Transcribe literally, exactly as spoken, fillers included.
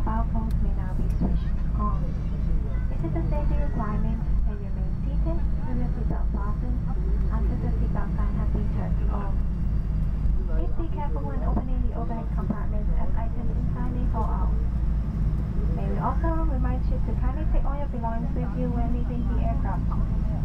mobile phones may now be switched on. It is a safety requirement that you remain seated with your seatbelt fastened until the seatbelt sign has been turned off. Please be careful when opening the overhead compartments as items inside may fall out. May we also remind you to kindly take all your belongings with you when leaving the aircraft.